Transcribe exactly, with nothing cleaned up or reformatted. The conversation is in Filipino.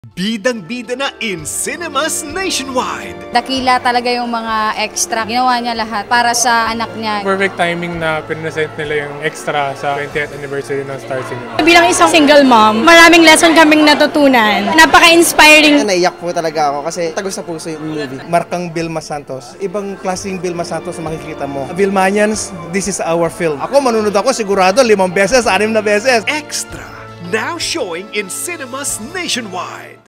Bidang-bida na in cinemas nationwide. Dakila talaga yung mga extra. Ginawa niya lahat para sa anak niya. Perfect timing na pinresent nila yung extra sa twentieth anniversary ng Star Cinema. Bilang isang single mom, maraming lesson kaming natutunan. Napaka-inspiring. Naiyak po talaga ako kasi tagos sa puso yung movie. Markang Vilma Santos. Ibang klaseng Vilma Santos na makikita mo. Vilmanians, this is our film. Ako manunod ako sigurado limang beses, anim na beses. Extra, now showing in cinemas nationwide.